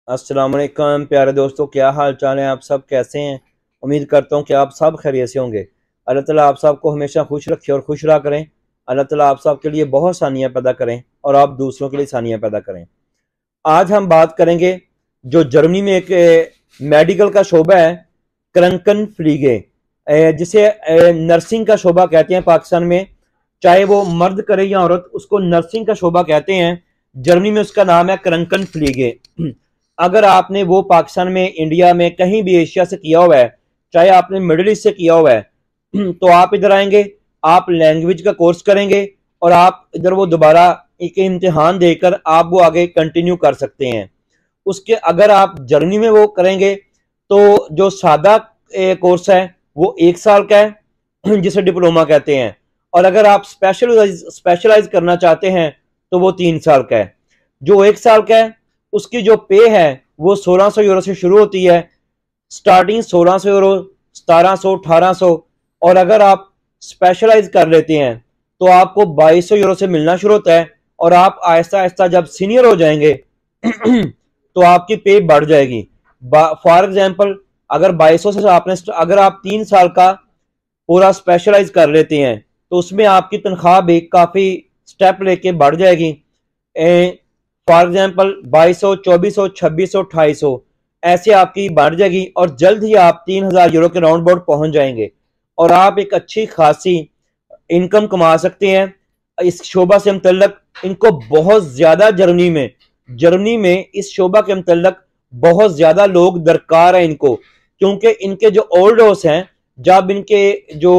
अस्सलाम वालेकुम प्यारे दोस्तों, क्या हाल चाल है? आप सब कैसे हैं? उम्मीद करता हूँ कि आप सब खैरियत से होंगे। अल्लाह ताला आप सबको हमेशा खुश रखे और खुश रहा करें। अल्लाह ताला आप सब के लिए बहुत सानियाँ पैदा करें और आप दूसरों के लिए सानियाँ पैदा करें। आज हम बात करेंगे जो जर्मनी में एक मेडिकल का शोबा है, क्रंकन फ्लीगे, जिसे नर्सिंग का शोबा कहते हैं पाकिस्तान में। चाहे वो मर्द करे या औरत, उसको नर्सिंग का शोबा कहते हैं। जर्मनी में उसका नाम है क्रंकन फ्लीगे। अगर आपने वो पाकिस्तान में, इंडिया में, कहीं भी एशिया से किया हुआ है, चाहे आपने मिडिल ईस्ट से किया हुआ है, तो आप इधर आएंगे, आप लैंग्वेज का कोर्स करेंगे और आप इधर वो दोबारा एक इम्तिहान देकर आप वो आगे कंटिन्यू कर सकते हैं। उसके अगर आप जर्मनी में वो करेंगे तो जो सादा कोर्स है वो 1 साल का है, जिसे डिप्लोमा कहते हैं। और अगर आप स्पेशलाइज करना चाहते हैं तो वो 3 साल का है। जो 1 साल का है उसकी जो पे है वो 1600 यूरो से शुरू होती है। Starting 1600 euro, 1700, 1800। और अगर आप स्पेशलाइज कर लेते हैं तो आपको 2200 यूरो से मिलना शुरू होता है। और आप आहिस्ता आहिस्ता जब सीनियर हो जाएंगे तो आपकी पे बढ़ जाएगी। फॉर एग्जाम्पल, अगर 2200 से आपने, अगर आप 3 साल का पूरा स्पेशलाइज कर लेते हैं तो उसमें आपकी तनख्वाह भी काफी स्टेप लेके बढ़ जाएगी। फॉर एग्जाम्पल 2200, 2400, 2600, 2800 ऐसे आपकी बढ़ जाएगी और जल्द ही आप 3000 यूरो के राउंड अबाउट पहुंच जाएंगे और आप एक अच्छी खासी इनकम कमा सकते हैं इस शोबा से मुतल्लक। इनको बहुत ज्यादा जर्मनी में इस शोबा के मुतल्लक बहुत ज्यादा लोग दरकार है इनको, क्योंकि इनके जो ओल्ड हाउस हैं, जब इनके जो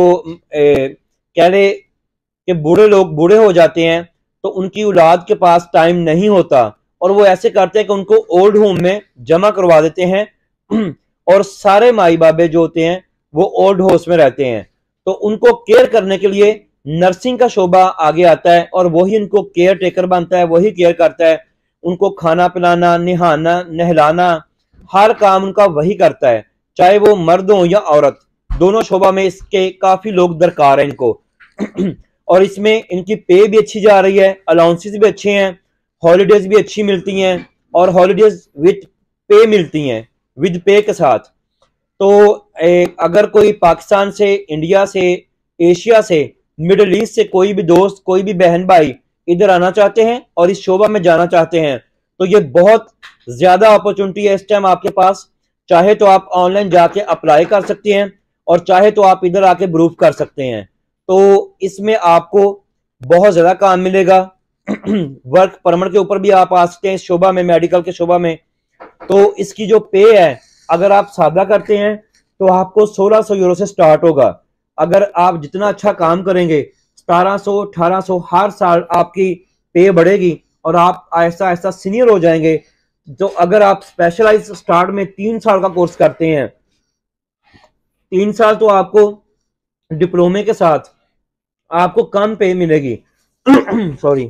कह ले कि बूढ़े लोग बूढ़े हो जाते हैं तो उनकी औलाद के पास टाइम नहीं होता और वो ऐसे करते हैं कि उनको ओल्ड होम में जमा करवा देते हैं और सारे माई बाबे जो होते हैं वो ओल्ड हाउस में रहते हैं। तो उनको केयर करने के लिए नर्सिंग का शोबा आगे आता है और वही उनको केयर टेकर बनता है, वही केयर करता है। उनको खाना पिलाना, निहाना, नहलाना, हर काम उनका वही करता है, चाहे वो मर्द हो या औरत। दोनों शोबा में इसके काफी लोग दरकार है इनको और इसमें इनकी पे भी अच्छी जा रही है, अलाउंसेस भी अच्छे हैं, हॉलीडेज भी अच्छी मिलती हैं और हॉलीडेज विद पे मिलती हैं, विद पे के साथ। तो अगर कोई पाकिस्तान से, इंडिया से, एशिया से, मिडिल ईस्ट से कोई भी दोस्त, कोई भी बहन भाई इधर आना चाहते हैं और इस शोबा में जाना चाहते हैं तो ये बहुत ज्यादा अपॉर्चुनिटी है इस टाइम आपके पास। चाहे तो आप ऑनलाइन जाके अप्लाई कर सकते हैं और चाहे तो आप इधर आके प्रूफ कर सकते हैं। तो इसमें आपको बहुत ज्यादा काम मिलेगा। वर्क परमिट के ऊपर भी आप आ सकते हैं इस शोबा में, मेडिकल के शोबा में। तो इसकी जो पे है, अगर आप सादा करते हैं तो आपको 1600 यूरो से स्टार्ट होगा। अगर आप जितना अच्छा काम करेंगे, 1700, 1800 हर साल आपकी पे बढ़ेगी और आप आहिस्ता आहिस्ता सीनियर हो जाएंगे। तो अगर आप स्पेशलाइज स्टार्ट में 3 साल का कोर्स करते हैं, 3 साल तो आपको डिप्लोमे के साथ आपको कम पे मिलेगी सॉरी,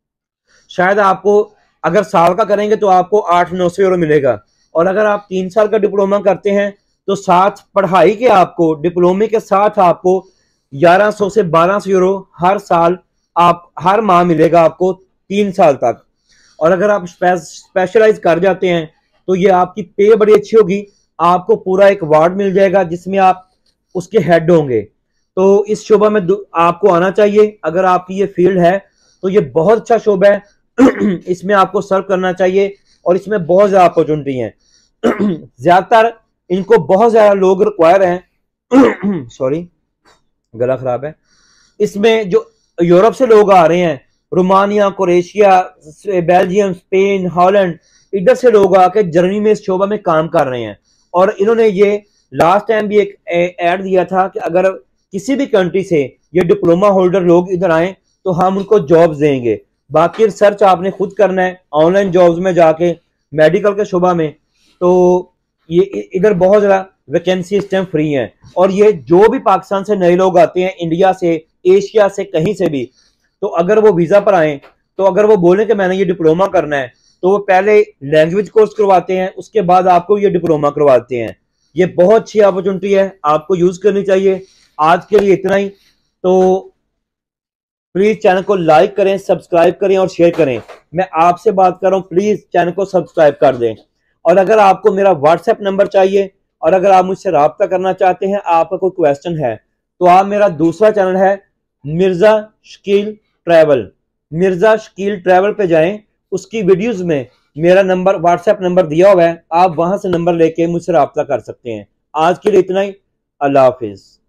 शायद आपको अगर साल का करेंगे तो आपको 800-900 यूरो मिलेगा। और अगर आप 3 साल का डिप्लोमा करते हैं तो साथ पढ़ाई के आपको, डिप्लोमे के साथ आपको 1100 से 1200 यूरो हर साल, आप हर माह मिलेगा आपको 3 साल तक। और अगर आप स्पेशलाइज कर जाते हैं तो ये आपकी पे बड़ी अच्छी होगी। आपको पूरा एक वार्ड मिल जाएगा जिसमें आप उसके हेड होंगे। तो इस शोबा में आपको आना चाहिए। अगर आपकी ये फील्ड है तो ये बहुत अच्छा शोबा है इसमें आपको सर्व करना चाहिए और इसमें बहुत ज्यादा अपॉर्चुनिटी है। ज्यादातर इनको बहुत ज्यादा लोग रिक्वायर हैं सॉरी, गला खराब है। इसमें जो यूरोप से लोग आ रहे हैं, Romania, Croatia, Belgium, Spain, Holland, इधर से लोग आके जर्मनी में इस शोबा में काम कर रहे हैं। और इन्होंने ये लास्ट टाइम भी एक ऐड दिया था कि अगर किसी भी कंट्री से ये डिप्लोमा होल्डर लोग इधर आए तो हम उनको जॉब्स देंगे। बाकी रिसर्च आपने खुद करना है ऑनलाइन जॉब्स में जाके, मेडिकल के शोबा में। तो ये इधर बहुत ज्यादा वैकेंसी इस टाइम फ्री है। और ये जो भी पाकिस्तान से नए लोग आते हैं, इंडिया से, एशिया से, कहीं से भी, तो अगर वो वीजा पर आए तो अगर वो बोले कि मैंने ये डिप्लोमा करना है तो वो पहले लैंग्वेज कोर्स करवाते हैं, उसके बाद आपको ये डिप्लोमा करवाते हैं। ये बहुत अच्छी अपॉर्चुनिटी है, आपको यूज करनी चाहिए। आज के लिए इतना ही। तो प्लीज चैनल को लाइक करें, सब्सक्राइब करें और शेयर करें। मैं आपसे बात कर रहा हूं, प्लीज चैनल को सब्सक्राइब कर दें। और अगर आपको मेरा व्हाट्सएप नंबर चाहिए और अगर आप मुझसे रब्ता करना चाहते हैं, आपका कोई क्वेश्चन है, तो आप मेरा दूसरा चैनल है मिर्जा शकील ट्रैवल, मिर्जा शकील ट्रैवल पे जाएं, उसकी वीडियोस में मेरा नंबर व्हाट्सएप नंबर दिया हुआ है, आप वहां से नंबर लेके मुझसे रब्ता कर सकते हैं। आज के लिए इतना ही। अल्लाह हाफिज।